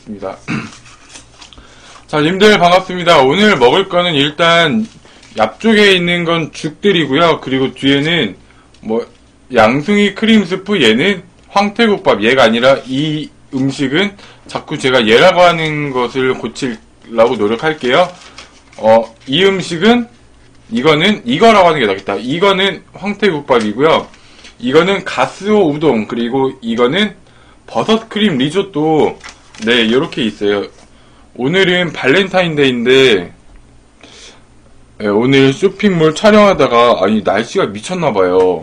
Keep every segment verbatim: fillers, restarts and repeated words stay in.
하겠습니다. 자, 님들 반갑습니다. 오늘 먹을 거는 일단 앞쪽에 있는 건 죽들이고요. 그리고 뒤에는 뭐 양송이 크림 스프, 얘는 황태국밥. 얘가 아니라 이 음식은 자꾸 제가 얘라고 하는 것을 고치려고 노력할게요. 어, 이 음식은 이거는 이거라고 하는 게 낫겠다. 이거는 황태국밥이고요. 이거는 가스오 우동, 그리고 이거는 버섯 크림 리조또. 네, 이렇게 있어요. 오늘은 발렌타인데이인데, 네, 오늘 쇼핑몰 촬영하다가 아니 날씨가 미쳤나봐요.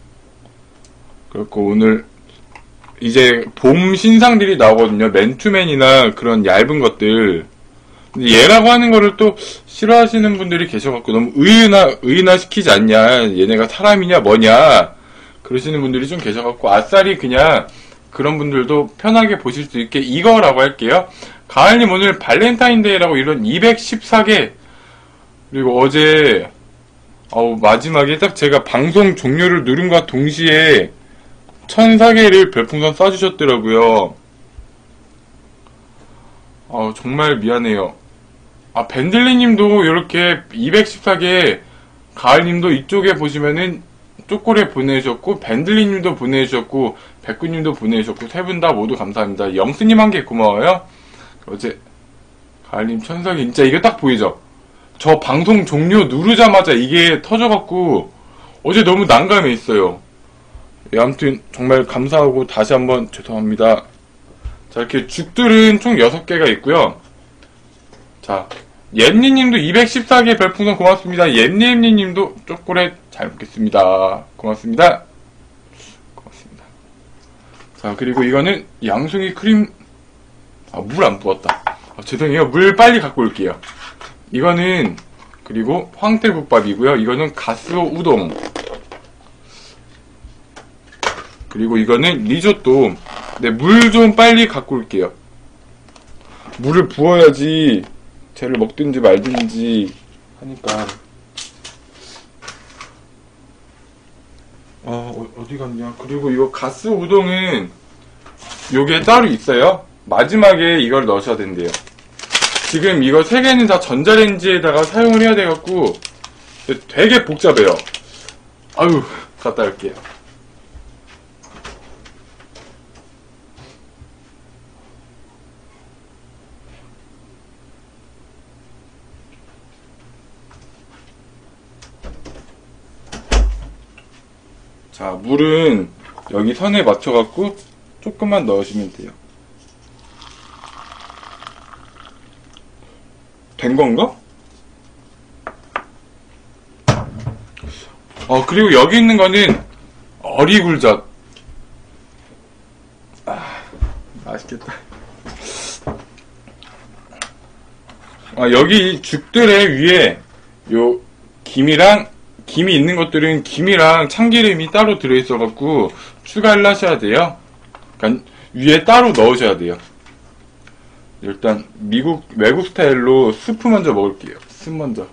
그래갖고 오늘 이제 봄 신상들이 나오거든요. 맨투맨이나 그런 얇은 것들. 근데 얘라고 하는 거를 또 싫어하시는 분들이 계셔갖고 너무 의인화, 의인화 시키지 않냐, 얘네가 사람이냐 뭐냐 그러시는 분들이 좀 계셔갖고 아싸리 그냥 그런 분들도 편하게 보실 수 있게 이거라고 할게요. 가을님 오늘 발렌타인데이라고 이런 이백십사 개, 그리고 어제 어우 마지막에 딱 제가 방송 종료를 누른과 동시에 천사 개를 별풍선 쏴주셨더라고요. 어, 정말 미안해요. 아, 밴들리님도 이렇게 이백십사 개, 가을님도 이쪽에 보시면은 쪼꼬레 보내주셨고, 밴들리님도 보내주셨고, 백구님도 보내주셨고, 세 분 다 모두 감사합니다. 영스님 한 개 고마워요. 어제 가을님 천사 개, 진짜 이거 딱 보이죠? 저 방송 종료 누르자마자 이게 터져갖고 어제 너무 난감해 있어요. 예, 아무튼 정말 감사하고 다시 한번 죄송합니다. 자, 이렇게 죽들은 총 여섯 개가 있고요. 자, 옌니님도 이백십사 개 별풍선 고맙습니다. 옌니님도 초콜릿 잘 먹겠습니다. 고맙습니다. 고맙습니다. 자, 그리고 이거는 양송이 크림, 아, 물 안 부었다. 아, 죄송해요. 물 빨리 갖고 올게요. 이거는, 그리고 황태국밥이고요. 이거는 가스오 우동. 그리고 이거는 리조또. 네, 물 좀 빨리 갖고 올게요. 물을 부어야지 쟤를 먹든지 말든지 하니까. 어, 어디 갔냐. 그리고 이거 가스 우동은 요게 따로 있어요. 마지막에 이걸 넣으셔야 된대요. 지금 이거 세 개는 다 전자레인지에다가 사용을 해야 돼갖고 되게 복잡해요. 아유, 갔다 올게요. 자, 물은 여기 선에 맞춰갖고 조금만 넣으시면 돼요. 된 건가? 어, 그리고 여기 있는 거는 어리굴젓. 아, 맛있겠다. 아, 여기 죽들의 위에 요 김이랑, 김이 있는 것들은 김이랑 참기름이 따로 들어있어갖고 추가를 하셔야 돼요. 그러니까 위에 따로 넣으셔야 돼요. 일단 미국 외국 스타일로 스프 먼저 먹을게요. 스프 먼저.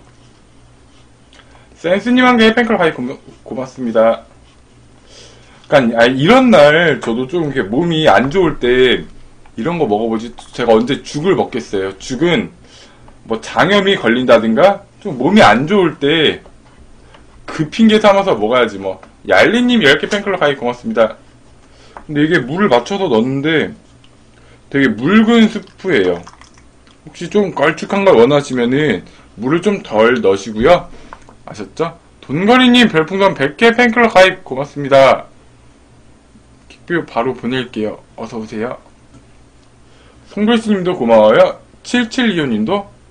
센스님 한 개 팬클럽 가입 고맙습니다. 그러니까 아, 이런 날 저도 좀 이렇게 몸이 안 좋을 때 이런 거 먹어보지. 제가 언제 죽을 먹겠어요. 죽은 뭐 장염이 걸린다든가 좀 몸이 안 좋을 때 그 핑계 삼아서 먹어야지 뭐. 얄리님 열 개 팬클럽 가입 고맙습니다. 근데 이게 물을 맞춰서 넣었는데 되게 묽은 스프예요. 혹시 좀 걸쭉한 걸 원하시면은 물을 좀 덜 넣으시고요. 아셨죠? 돈거리님 별풍선 백 개 팬클럽 가입 고맙습니다. 킥뷰 바로 보낼게요. 어서오세요. 송글씨님도 고마워요. 칠칠이오님도.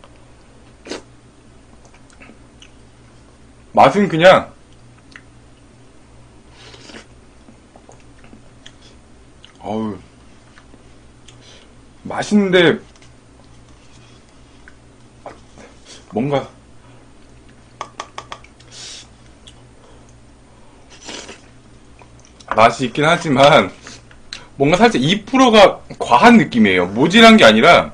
맛은 그냥 어우 맛있는데 뭔가 맛이 있긴 하지만 뭔가 살짝 이 퍼센트가 과한 느낌이에요. 모질한 게 아니라.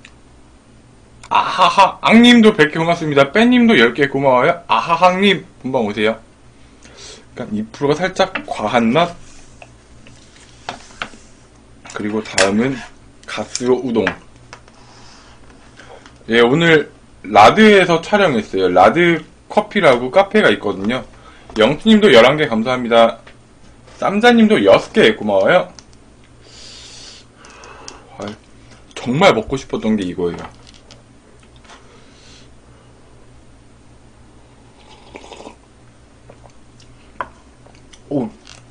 아하하 앙님도 백 개 고맙습니다. 빼님도 열 개 고마워요. 아하하님 금방 오세요. 그러니까 이 퍼센트가 살짝 과한 맛. 그리고 다음은 가스오 우동. 예, 오늘 라드에서 촬영했어요. 라드 커피라고 카페가 있거든요. 영트님도 열한 개 감사합니다. 쌈자님도 여섯 개 고마워요. 아, 정말 먹고 싶었던 게 이거예요. 오,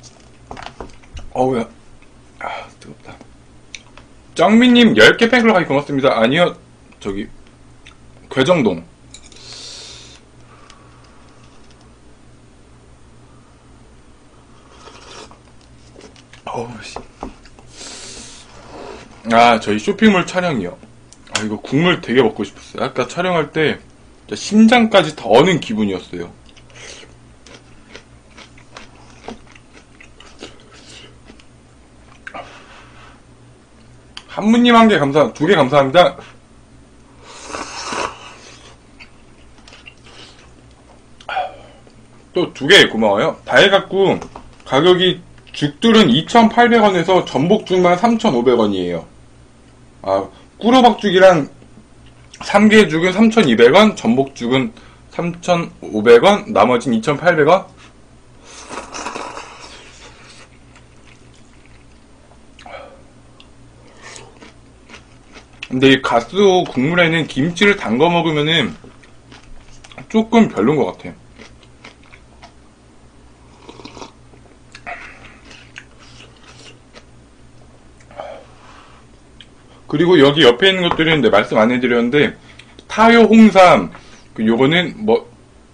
어우야, 아, 뜨겁다. 짱미님 열 개 팬클럽 고맙습니다. 아니요, 저기, 괴정동. 어우씨. 아, 저희 쇼핑몰 촬영이요. 아, 이거 국물 되게 먹고 싶었어요. 아까 촬영할 때 심장까지 다 어는 기분이었어요. 한무님 한 개 감사, 두 개 감사합니다. 또 두 개 고마워요. 다 해갖고 가격이 죽들은 이천팔백 원에서 전복죽만 삼천오백 원이에요. 아, 꾸러박죽이랑 삼 개 죽은 삼천이백 원, 전복죽은 삼천오백 원, 나머지는 이천팔백 원. 근데 이 가스오 국물에는 김치를 담궈 먹으면은 조금 별론 것 같아요. 그리고 여기 옆에 있는 것들은 네, 말씀 안 해드렸는데 타요 홍삼, 그 요거는 뭐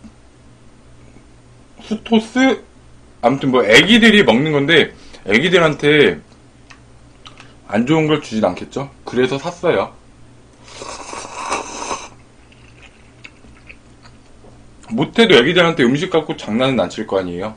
수토스, 아무튼 뭐 애기들이 먹는 건데 애기들한테 안 좋은 걸 주진 않겠죠? 그래서 샀어요. 못해도 애기들한테 음식 갖고 장난은 안 칠 거 아니에요?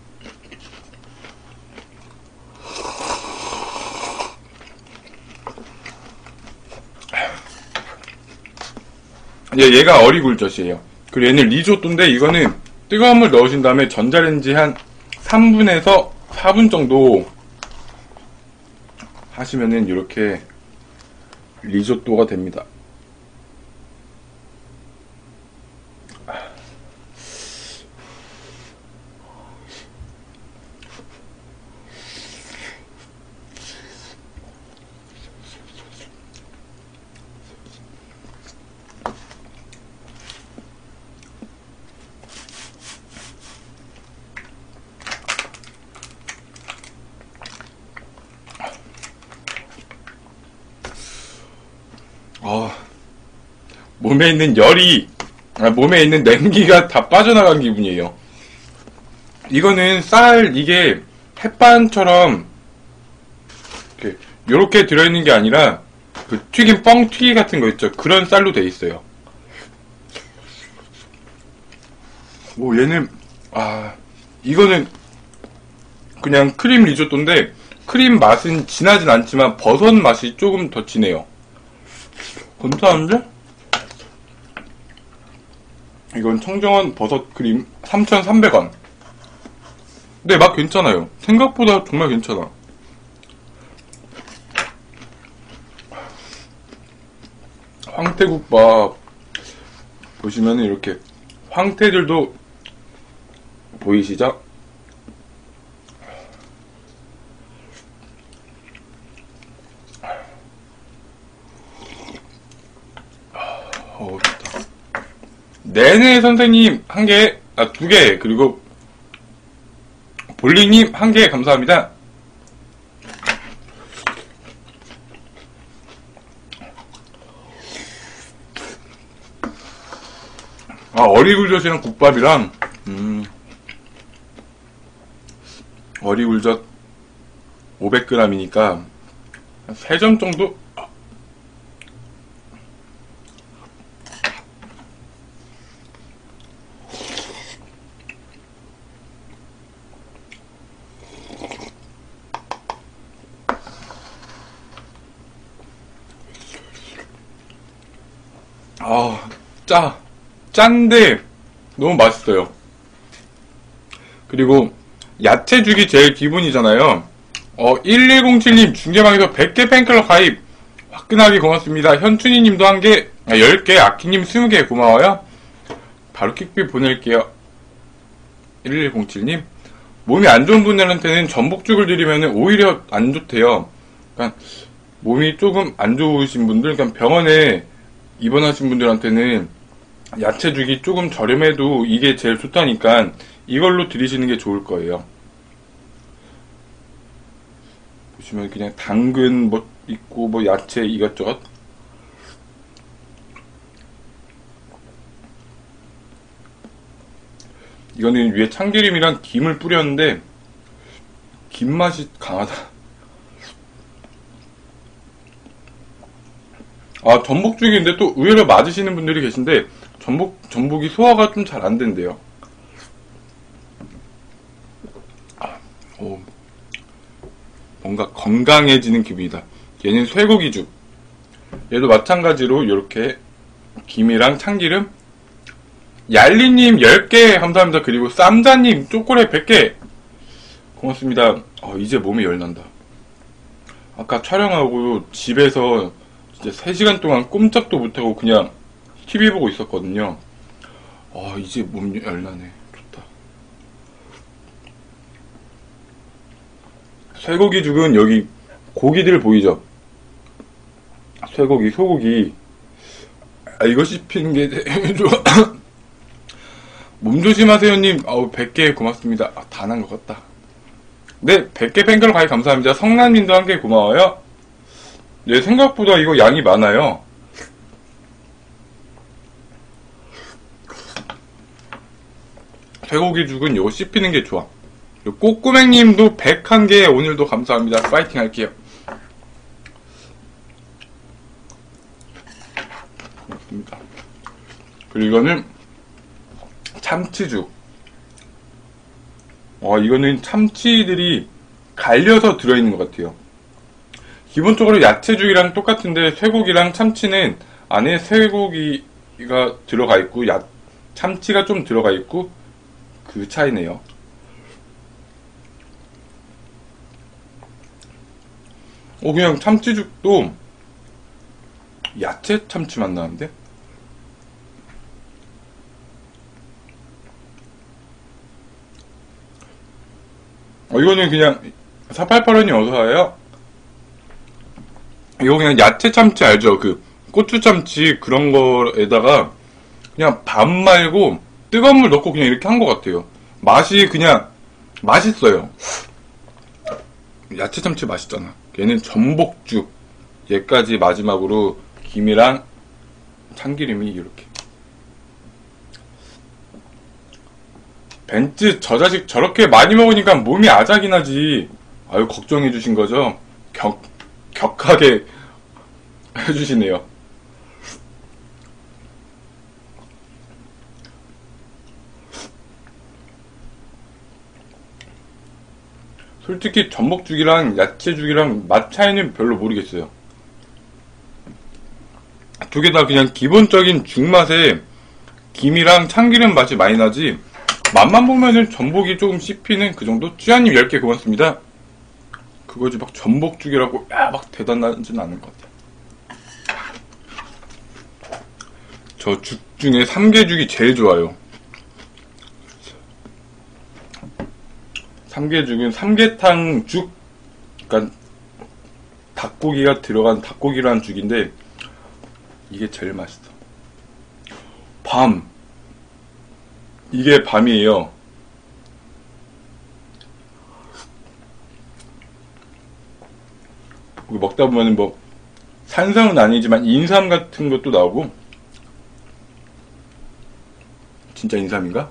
얘, 얘가 어리굴젓이에요. 그리고 얘는 리조또인데 이거는 뜨거운 물 넣으신 다음에 전자레인지 한 삼 분에서 사 분 정도 하시면은 이렇게 리조또가 됩니다. 어, 몸에 있는 열이, 아, 몸에 있는 냉기가 다 빠져나간 기분이에요. 이거는 쌀, 이게 햇반처럼 이렇게 요렇게 들어있는 게 아니라 그 튀김 뻥튀기 같은 거 있죠. 그런 쌀로 돼 있어요. 오, 얘는, 아, 이거는 그냥 크림 리조또인데 크림 맛은 진하진 않지만 버섯 맛이 조금 더 진해요. 괜찮은데? 이건 청정원 버섯 크림 삼천삼백 원. 근데 맛 괜찮아요. 생각보다 정말 괜찮아. 황태국밥 보시면 이렇게 황태들도 보이시죠? 어, 좋다. 네네 선생님 한 개, 아, 두 개, 그리고 볼리님 한 개 감사합니다. 아, 어리굴젓이랑 국밥이랑, 음, 어리굴젓 오백 그램이니까 한 세 점 정도? 아, 짜. 짠데 너무 맛있어요. 그리고 야채죽이 제일 기본이잖아요. 어, 일일공칠 님 중계방에서 백 개 팬클럽 가입 화끈하게 고맙습니다. 현춘이님도 한 개, 아, 열 개, 아키님 이십 개 고마워요. 바로 킥비 보낼게요. 일일공칠님. 몸이 안 좋은 분들한테는 전복죽을 드리면 오히려 안 좋대요. 그러니까 몸이 조금 안 좋으신 분들, 그러니까 병원에 입원하신 분들한테는 야채죽이 조금 저렴해도 이게 제일 좋다니까 이걸로 드리시는 게 좋을 거예요. 보시면 그냥 당근 뭐 있고 뭐 야채 이것저것. 이거는 위에 참기름이랑 김을 뿌렸는데 김 맛이 강하다. 아, 전복죽인데 또 의외로 맞으시는 분들이 계신데 전복, 전복이 소화가 좀 잘 안 된대요. 아, 오, 뭔가 건강해지는 기분이다. 얘는 쇠고기죽. 얘도 마찬가지로 이렇게 김이랑 참기름. 얄리님 열 개 감사합니다. 그리고 쌈자님 쪼꼬레 백 개 고맙습니다. 어, 이제 몸이 열난다. 아까 촬영하고 집에서 진짜 세 시간 동안 꼼짝도 못하고 그냥 티비 보고 있었거든요. 어, 이제 몸 열나네. 좋다. 쇠고기죽은 여기 고기들 보이죠? 쇠고기, 소고기. 아, 이거 씹히는 게 좋아. 몸 조심하세요님. 어우, 백 개 고맙습니다. 아, 다 난 것 같다. 네, 백 개 팬클럽 가입 감사합니다. 성남님도 한 개 고마워요. 네, 생각보다 이거 양이 많아요. 쇠고기 죽은 이거 씹히는 게 좋아. 꼬꾸맹님도 백한 개 오늘도 감사합니다. 파이팅 할게요. 고맙습니다. 그리고 이거는 참치죽. 어, 이거는 참치들이 갈려서 들어있는 것 같아요. 기본적으로 야채죽이랑 똑같은데 쇠고기랑 참치는 안에 쇠고기가 들어가 있고 야, 참치가 좀 들어가 있고 그 차이네요. 어, 그냥 참치죽도 야채 참치 맛 나는데? 어, 이거는 그냥 사팔팔 원이 어서 와요? 이거 그냥 야채 참치 알죠? 그 고추 참치 그런 거에다가 그냥 밥 말고 뜨거운 물 넣고 그냥 이렇게 한 것 같아요. 맛이 그냥 맛있어요. 야채 참치 맛있잖아. 얘는 전복죽. 얘까지 마지막으로 김이랑 참기름이 이렇게. 벤츠 저 자식 저렇게 많이 먹으니까 몸이 아작이 나지. 아유, 걱정해 주신 거죠? 격, 격하게 해주시네요. 솔직히 전복죽이랑 야채죽이랑 맛 차이는 별로 모르겠어요. 두 개 다 그냥 기본적인 죽맛에 김이랑 참기름 맛이 많이 나지, 맛만 보면은 전복이 조금 씹히는 그 정도? 쥐아님 열 개 고맙습니다. 그거지 막 전복죽이라고 야, 막 대단하진 않은 것 같아요. 저 죽 중에 삼계죽이 제일 좋아요. 삼계죽은 삼계탕 죽, 그러니까 닭고기가 들어간 닭고기라는 죽인데 이게 제일 맛있어. 밤, 이게 밤이에요. 먹다 보면 뭐 산삼은 아니지만 인삼 같은 것도 나오고. 진짜 인삼인가?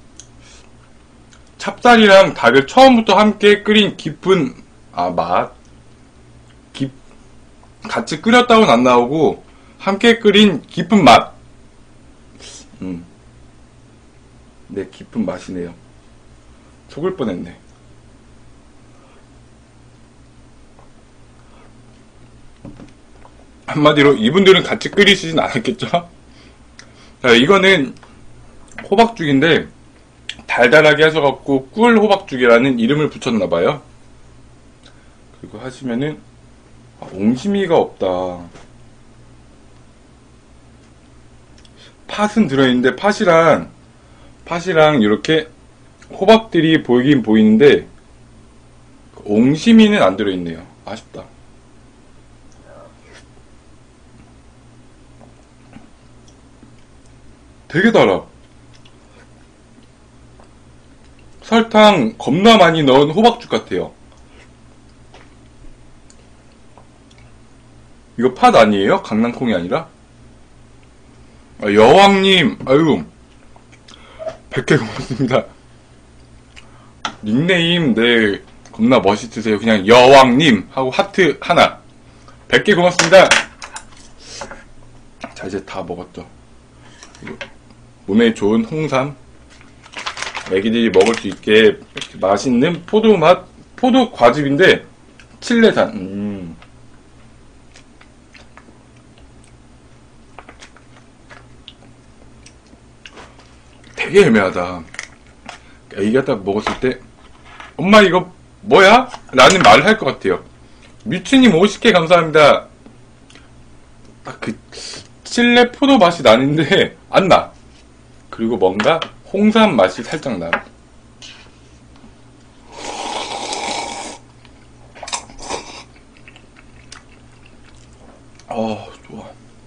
찹쌀이랑 닭을 처음부터 함께 끓인 깊은 아 맛 깊 같이 끓였다고는 안 나오고 함께 끓인 깊은 맛. 음. 네, 깊은 맛이네요. 속을 뻔했네. 한마디로 이분들은 같이 끓이시진 않았겠죠? 자, 이거는 호박죽인데 달달하게 하셔갖고 꿀 호박죽이라는 이름을 붙였나봐요. 그리고 하시면은 아, 옹심이가 없다. 팥은 들어있는데 팥이랑 팥이랑 이렇게 호박들이 보이긴 보이는데 옹심이는 안 들어있네요. 아쉽다. 되게 달아. 설탕 겁나 많이 넣은 호박죽 같아요. 이거 팥 아니에요? 강낭콩이 아니라? 아, 여왕님, 아유, 백 개 고맙습니다. 닉네임, 네, 겁나 멋있으세요. 그냥 여왕님 하고 하트 하나. 백 개 고맙습니다. 자, 이제 다 먹었죠. 몸에 좋은 홍삼. 애기들이 먹을 수 있게 맛있는 포도 맛, 포도 과즙인데, 칠레산. 음. 되게 애매하다. 애기가 딱 먹었을 때, 엄마 이거 뭐야? 라는 말을 할 것 같아요. 뮤츠님 오십 개 감사합니다. 딱 그, 칠레 포도 맛이 나는데, 안 나. 그리고 뭔가, 홍삼 맛이 살짝 나요. 어, 좋아.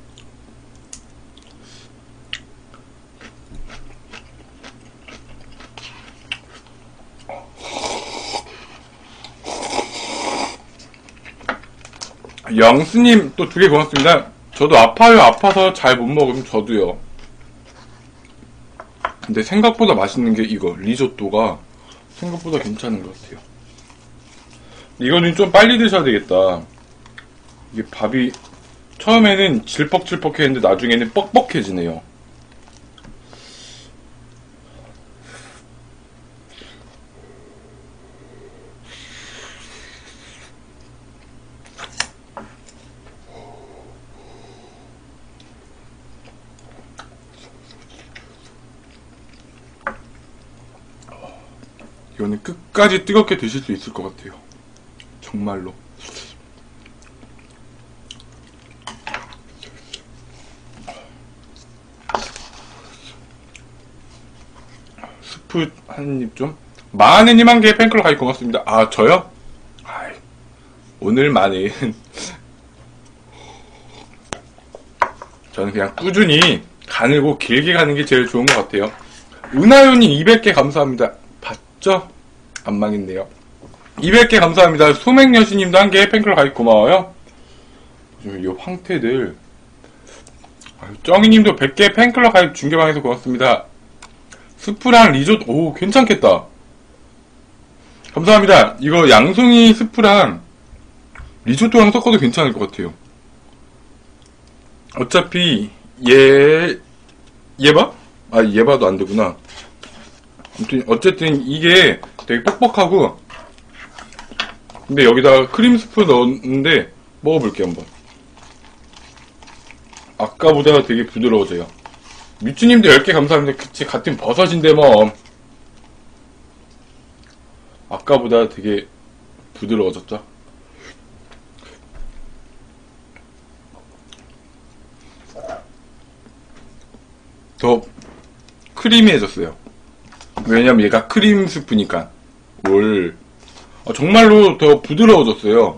영수님 또 두 개 고맙습니다. 저도 아파요. 아파서 잘 못 먹으면 저도요. 근데 생각보다 맛있는 게 이거 리조또가 생각보다 괜찮은 것 같아요. 이거는 좀 빨리 드셔야 되겠다. 이게 밥이 처음에는 질퍽질퍽했는데 나중에는 뻑뻑해지네요. 이거는 끝까지 뜨겁게 드실 수 있을 것 같아요. 정말로. 스프 한 입 좀. 마흔님 한 개의 팬클럽 가입 고맙습니다. 아, 저요? 아이, 오늘만은 저는 그냥 꾸준히 가늘고 길게 가는 게 제일 좋은 것 같아요. 은하윤님 이백 개 감사합니다. 봤죠? 안 망했네요. 이백 개 감사합니다. 소맥여신님도 한 개의 팬클럽 가입 고마워요. 이 황태들. 쩡이님도 백 개 팬클럽 가입 중계방에서 고맙습니다. 스프랑 리조또, 오, 괜찮겠다. 감사합니다. 이거 양송이 스프랑 리조또랑 섞어도 괜찮을 것 같아요. 어차피, 예, 예바? 아, 예바도 안 되구나. 아무튼, 어쨌든 이게 되게 뻑뻑하고, 근데 여기다가 크림 스프 넣었는데, 먹어볼게요, 한번. 아까보다 되게 부드러워져요. 뮤츠님도 열 개 감사합니다. 그치, 같은 버섯인데 뭐. 아까보다 되게 부드러워졌죠? 더 크리미해졌어요. 왜냐면 얘가 크림 스프니까. 올. 어, 정말로 더 부드러워졌어요.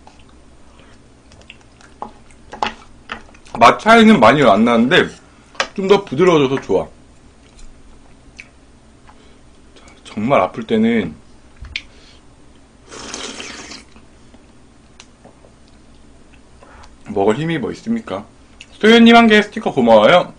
맛 차이는 많이 안 나는데 좀 더 부드러워져서 좋아. 정말 아플 때는 먹을 힘이 뭐 있습니까? 소연님 한 개 스티커 고마워요.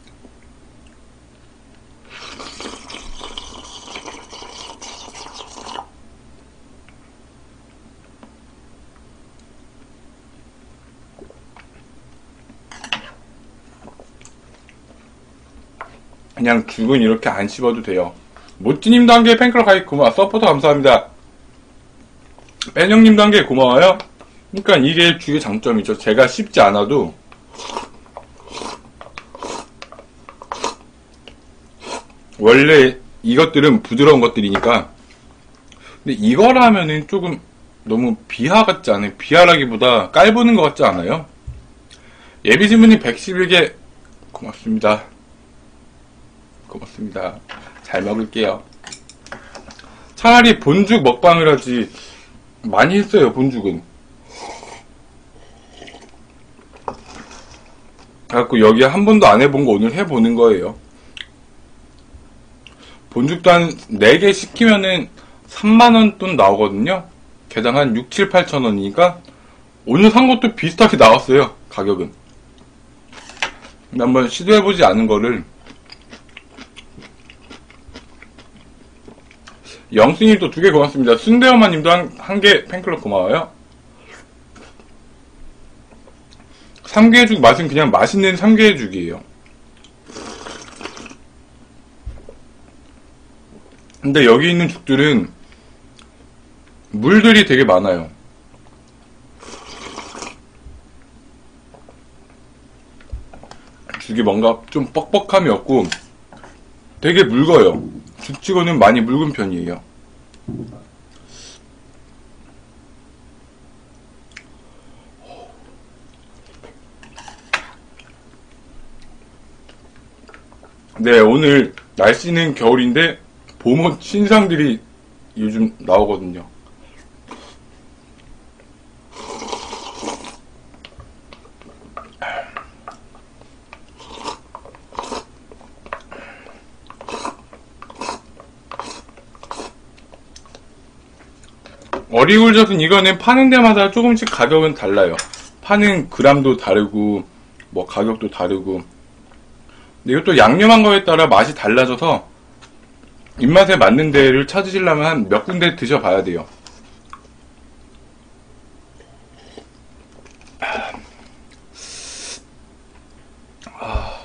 그냥 죽은 이렇게 안 씹어도 돼요. 모찌님도 한 개 팬클럽 가입 고마워. 서포터 감사합니다. 빼녕님도 한 개 고마워요. 그러니까 이게 죽의 장점이죠. 제가 씹지 않아도 원래 이것들은 부드러운 것들이니까. 근데 이걸 하면은 조금 너무 비하 같지 않아요? 비하라기보다 깔보는 것 같지 않아요? 예비신부님 백십일 개 고맙습니다. 고맙습니다. 잘 먹을게요. 차라리 본죽 먹방을 하지. 많이 했어요, 본죽은. 그래갖고 여기 한 번도 안 해본 거 오늘 해보는 거예요. 본죽도 한 네 개 시키면은 삼만 원 돈 나오거든요. 개당 한 육, 칠, 팔천 원이니까 오늘 산 것도 비슷하게 나왔어요, 가격은. 근데 한번 시도해보지 않은 거를. 영수님도 두 개 고맙습니다. 순대엄마님도 한, 한 개 팬클럽 고마워요. 삼계죽 맛은 그냥 맛있는 삼계죽이에요. 근데 여기 있는 죽들은 물들이 되게 많아요. 죽이 뭔가 좀 뻑뻑함이 없고 되게 묽어요. 죽치고는 많이 묽은 편이에요. 네, 오늘 날씨는 겨울인데 봄옷 신상들이 요즘 나오거든요. 어리굴젓은 이거는 파는 데마다 조금씩 가격은 달라요. 파는 그람도 다르고 뭐 가격도 다르고. 근데 이것도 양념한 거에 따라 맛이 달라져서 입맛에 맞는 데를 찾으시려면 한 몇 군데 드셔봐야 돼요. 아...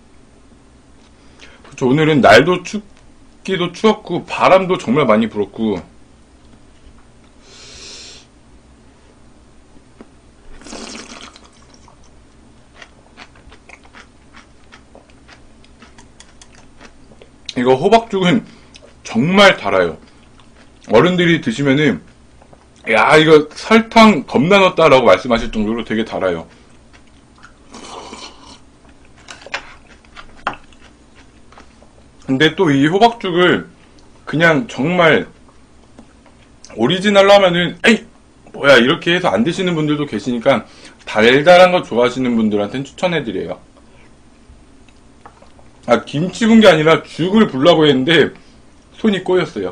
그쵸, 오늘은 날도 춥기도 추웠고 바람도 정말 많이 불었고 이거 호박죽은 정말 달아요. 어른들이 드시면은 야 이거 설탕 겁나 넣었다 라고 말씀하실 정도로 되게 달아요. 근데 또 이 호박죽을 그냥 정말 오리지널로 하면은 에이 뭐야 이렇게 해서 안 드시는 분들도 계시니까 달달한 거 좋아하시는 분들한테는 추천해드려요. 아, 김치 분 게 아니라 죽을 부려고 했는데 손이 꼬였어요.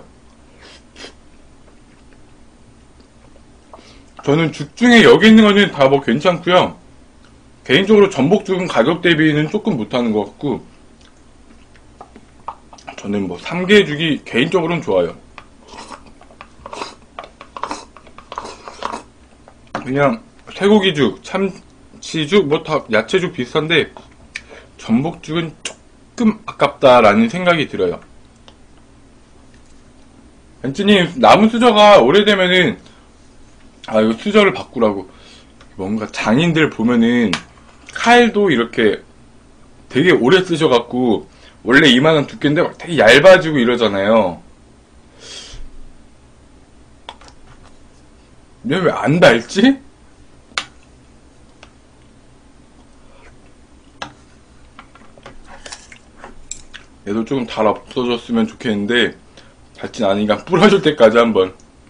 저는 죽 중에 여기 있는 거는 다 뭐 괜찮고요. 개인적으로 전복죽은 가격 대비는 조금 못하는 것 같고 저는 뭐 삼계죽이 개인적으로는 좋아요. 그냥 쇠고기죽, 참치죽, 뭐 다 야채죽 비슷한데 전복죽은 조금 아깝다라는 생각이 들어요. 벤츠님, 나무 수저가 오래되면은 아 이거 수저를 바꾸라고. 뭔가 장인들 보면은 칼도 이렇게 되게 오래 쓰셔갖고 원래 이만한 두께인데 막 되게 얇아지고 이러잖아요. 얘 왜 안 닳지? 얘도 조금 달 없어졌으면 좋겠는데 닳진 않으니까 부러질 때까지 한번.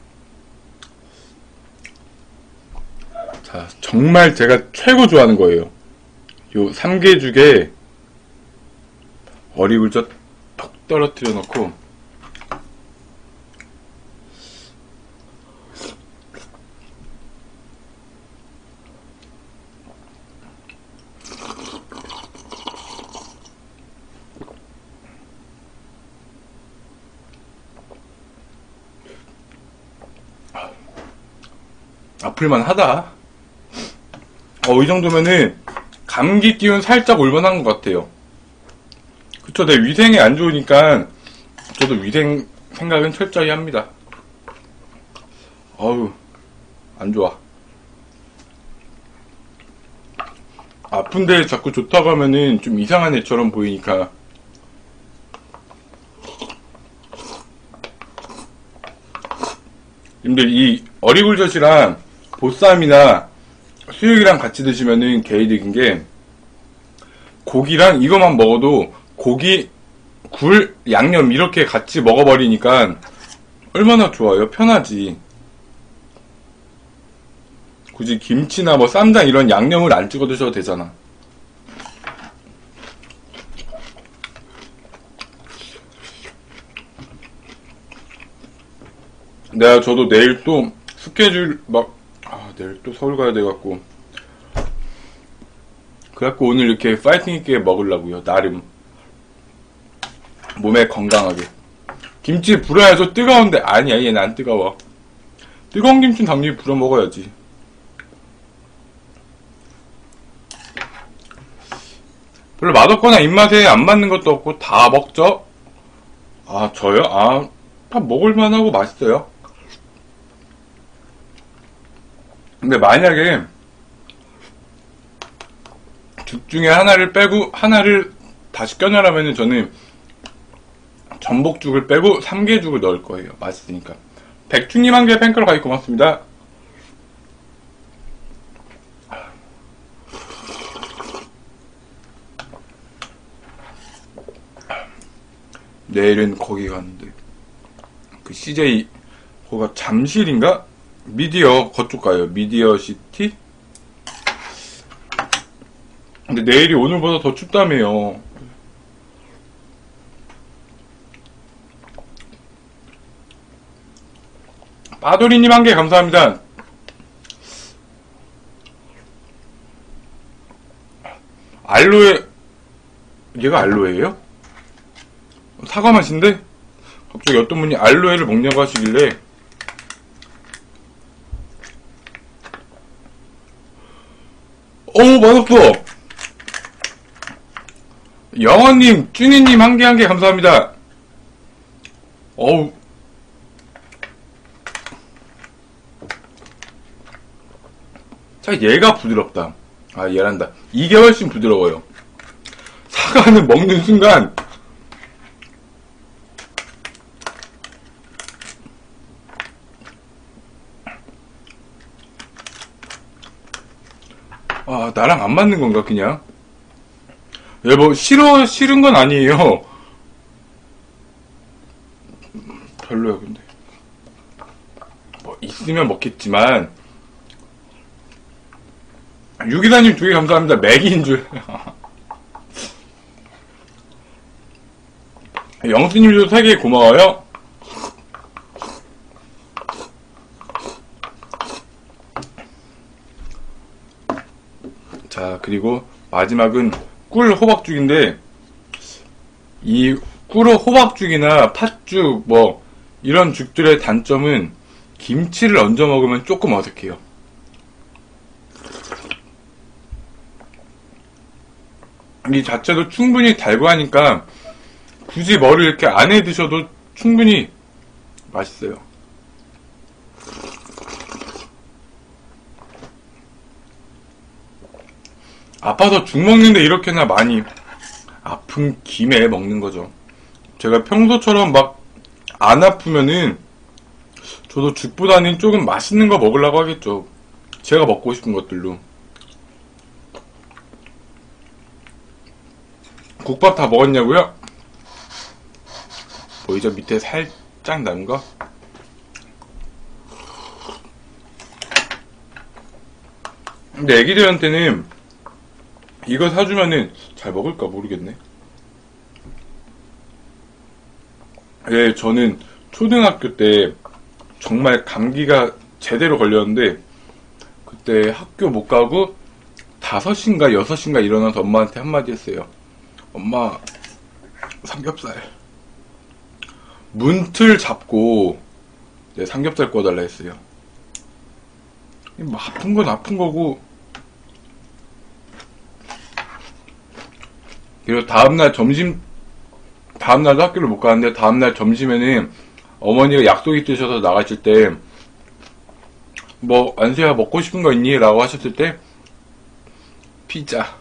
자, 정말 제가 최고 좋아하는 거예요. 요 삼계죽에 어리굴젓 톡 떨어뜨려 놓고 아플만 하다. 어, 이 정도면은 감기 기운 살짝 올만한 것 같아요. 그쵸, 내 위생이 안 좋으니까 저도 위생 생각은 철저히 합니다. 어우, 안 좋아. 아픈데 자꾸 좋다고 하면은 좀 이상한 애처럼 보이니까. 님들 이 어리굴젓이랑 보쌈이나 수육이랑 같이 드시면은 개이득인 게 고기랑 이거만 먹어도 고기 굴, 양념 이렇게 같이 먹어버리니까 얼마나 좋아요. 편하지. 굳이 김치나 뭐 쌈장 이런 양념을 안 찍어 드셔도 되잖아. 내가 저도 내일 또 스케줄 막 아, 내일 또 서울 가야 돼갖고 그래갖고 오늘 이렇게 파이팅 있게 먹으려고요. 나름 몸에 건강하게. 김치 불어야죠. 뜨거운데 아니야, 얘는 안 뜨거워. 뜨거운 김치는 당연히 불어 먹어야지. 별로 맛없거나 입맛에 안 맞는 것도 없고 다 먹죠. 아, 저요? 아, 다 먹을만하고 맛있어요. 근데 만약에 죽 중에 하나를 빼고 하나를 다시 껴내라면은 저는 전복죽을 빼고 삼계죽을 넣을 거예요. 맛있으니까. 백충님 한 개 팬클럽 가입 고맙습니다. 내일은 거기 가는데 그 씨제이 거기가 잠실인가? 미디어 그쪽 가요. 미디어 시티? 근데 내일이 오늘보다 더 춥다며요. 빠돌이님 한 개 감사합니다. 알로에 얘가 알로에예요? 사과 맛인데? 갑자기 어떤 분이 알로에를 먹냐고 하시길래 어우 맛없어. 영원님, 쭈니님 한 개 한 개 감사합니다. 어우 자, 얘가 부드럽다. 아, 얘란다. 이게 훨씬 부드러워요. 사과는 먹는 순간 아, 나랑 안 맞는 건가, 그냥? 얘 뭐, 싫어, 싫은 건 아니에요. 별로야, 근데. 뭐, 있으면 먹겠지만. 유기사님 두 개 감사합니다. 맥인 줄. 영수님도 세 개 고마워요. 자, 그리고 마지막은 꿀 호박죽인데 이 꿀 호박죽이나 팥죽 뭐 이런 죽들의 단점은 김치를 얹어 먹으면 조금 어색해요. 이 자체도 충분히 달고 하니까 굳이 뭐를 이렇게 안 해 드셔도 충분히 맛있어요. 아파서 죽 먹는데 이렇게나 많이 아픈 김에 먹는 거죠. 제가 평소처럼 막 안 아프면은 저도 죽보다는 조금 맛있는 거 먹으려고 하겠죠. 제가 먹고 싶은 것들로. 국밥 다 먹었냐고요? 보이죠? 밑에 살짝 남은 거? 근데 애기들한테는 이거 사주면은 잘 먹을까 모르겠네. 예, 저는 초등학교 때 정말 감기가 제대로 걸렸는데 그때 학교 못 가고 다섯인가 여섯인가 일어나서 엄마한테 한마디 했어요. 엄마, 삼겹살. 문틀 잡고 네, 삼겹살 구워달라 했어요. 뭐 아픈 건 아픈 거고. 그리고 다음날 점심, 다음날도 학교를 못 가는데 다음날 점심에는 어머니가 약속이 있으셔서 나가실 때 뭐 안수야 먹고 싶은 거 있니? 라고 하셨을 때 피자.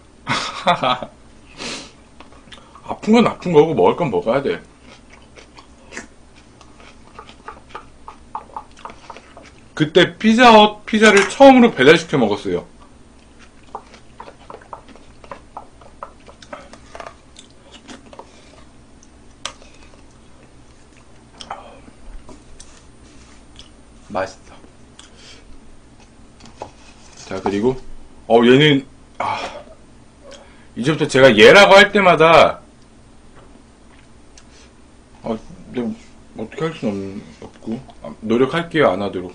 아픈 건 아픈 거고 먹을 건 먹어야 돼. 그때 피자, 피자를 처음으로 배달시켜 먹었어요. 맛있어. 자, 그리고 어 얘는 아 이제부터 제가 얘라고 할 때마다 어 근데 어떻게 할 수는 없고 아, 노력할게요 안 하도록.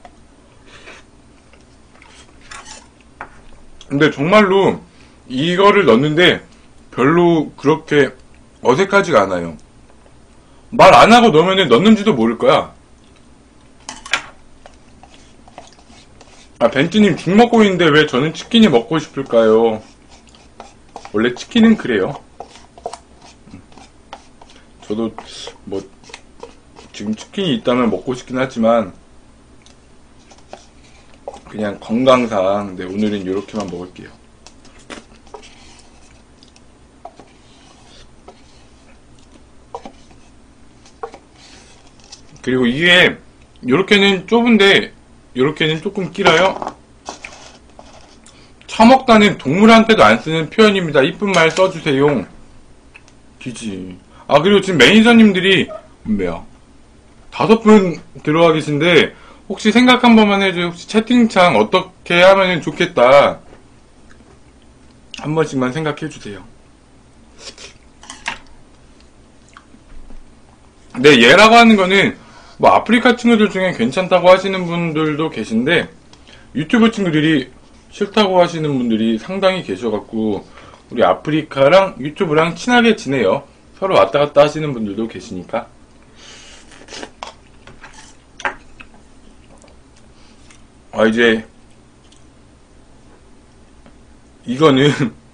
근데 정말로 이거를 넣는데 별로 그렇게 어색하지가 않아요. 말 안 하고 넣으면 넣는지도 모를 거야. 아, 벤츠님 죽 먹고 있는데 왜 저는 치킨이 먹고 싶을까요? 원래 치킨은 그래요. 저도 뭐 지금 치킨이 있다면 먹고 싶긴 하지만 그냥 건강상 네, 오늘은 이렇게만 먹을게요. 그리고 이게 요렇게는 좁은데 요렇게는 조금 길어요. 처먹다는 동물한테도 안 쓰는 표현입니다. 이쁜 말 써주세요. 기지. 아, 그리고 지금 매니저님들이 뭐야 다섯 분 들어와 계신데 혹시 생각 한 번만 해줘요. 혹시 채팅창 어떻게 하면 좋겠다 한 번씩만 생각해주세요. 네, 얘라고 하는 거는 뭐 아프리카 친구들 중에 괜찮다고 하시는 분들도 계신데 유튜브 친구들이 싫다고 하시는 분들이 상당히 계셔갖고 우리 아프리카랑 유튜브랑 친하게 지내요. 서로 왔다 갔다 하시는 분들도 계시니까. 아, 이제 이거는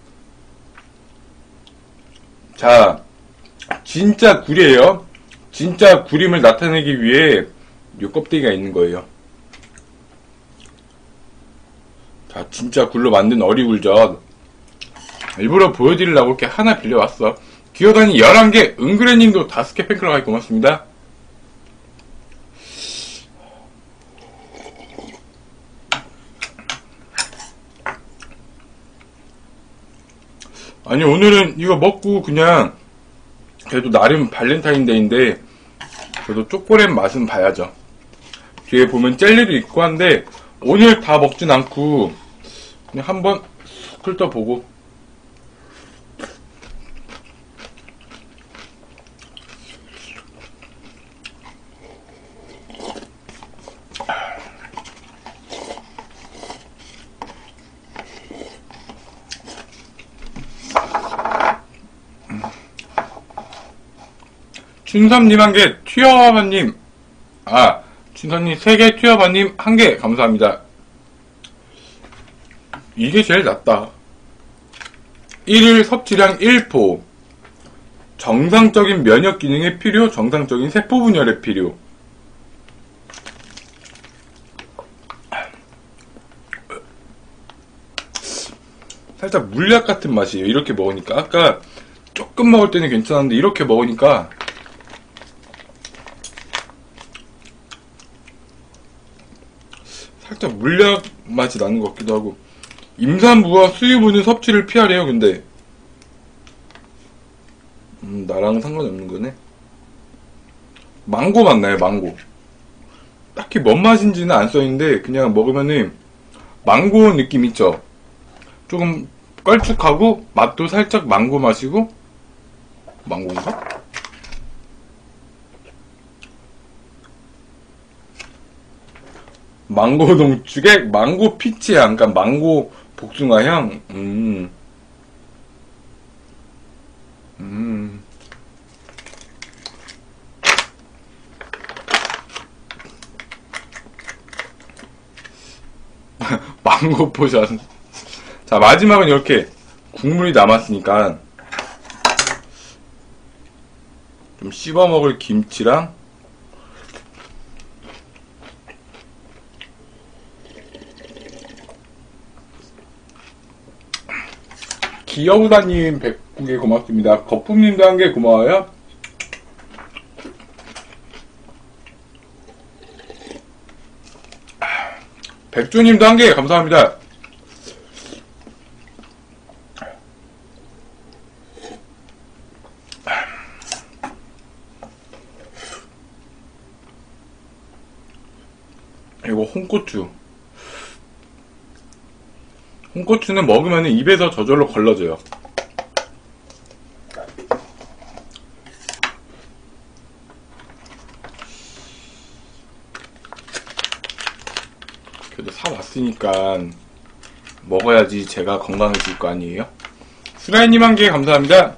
자 진짜 굴이에요. 진짜 굴임을 나타내기 위해 요 껍데기가 있는 거예요. 자, 진짜 굴로 만든 어리굴젓 일부러 보여드리려고 이렇게 하나 빌려왔어. 기어다니 열한 개, 은그레님도 다섯 개 팬클럽 고맙습니다. 아니, 오늘은 이거 먹고 그냥 그래도 나름 발렌타인데이인데 그래도 초콜릿 맛은 봐야죠. 뒤에 보면 젤리도 있고 한데 오늘 다 먹진 않고 그냥 한번 훑어보고. 춘삼님 한 개, 튀어바님, 아, 춘삼님 세 개, 튀어바님 한 개, 감사합니다. 이게 제일 낫다. 일일 섭취량 일 포. 정상적인 면역 기능에 필요, 정상적인 세포 분열에 필요. 살짝 물약 같은 맛이에요. 이렇게 먹으니까. 아까 조금 먹을 때는 괜찮았는데, 이렇게 먹으니까 살짝 물약 맛이 나는 것 같기도 하고. 임산부와 수유부는 섭취를 피하래요. 근데 음, 나랑은 상관없는 거네. 망고 맛 나요. 망고. 딱히 뭔 맛인지는 안 써있는데 그냥 먹으면은 망고 느낌 있죠. 조금 걸쭉하고 맛도 살짝 망고 맛이고. 망고인가? 망고 농축에 망고 피치향, 그러니까 망고 복숭아향. 음. 음. 망고 포션. 자, 마지막은 이렇게 국물이 남았으니까 좀 씹어 먹을 김치랑 기영사님 백구 개 고맙습니다. 거품님도 한 개 고마워요. 백조님도 한 개 감사합니다. 이거 홍고추. 홍고추는 먹으면 입에서 저절로 걸러져요. 그래도 사왔으니까 먹어야지 제가 건강해질 거 아니에요? 수라이님 한 개 감사합니다.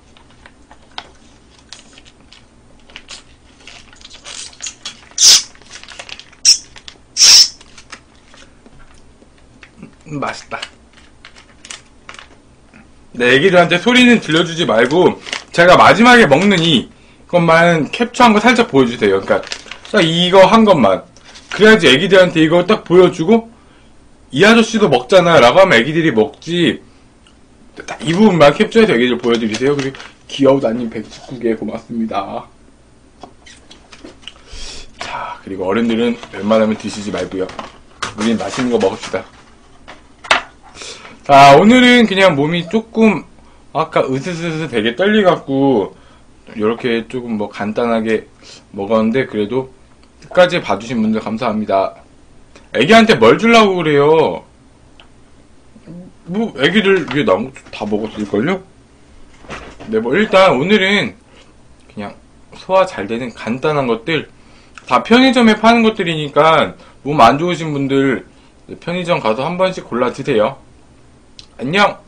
음, 맛있다. 네, 애기들한테 소리는 들려주지 말고 제가 마지막에 먹는 이것만 캡처한 거 살짝 보여주세요. 그러니까 딱 이거 한 것만. 그래야지 애기들한테 이거 딱 보여주고 이 아저씨도 먹잖아 라고 하면 애기들이 먹지. 딱 이 부분만 캡처해서 애기들 보여드리세요. 그리고 귀여우다님 백십구 개 고맙습니다. 자, 그리고 어른들은 웬만하면 드시지 말고요. 우린 맛있는 거 먹읍시다. 자, 오늘은 그냥 몸이 조금 아까 으스스스 되게 떨리갖고 이렇게 조금 뭐 간단하게 먹었는데 그래도 끝까지 봐주신 분들 감사합니다. 애기한테 뭘 주려고 그래요? 뭐 애기들 위해 나온 거 다 먹었을걸요? 네, 뭐 일단 오늘은 그냥 소화 잘 되는 간단한 것들 다 편의점에 파는 것들이니까 몸 안 좋으신 분들 편의점 가서 한 번씩 골라 드세요. 안녕!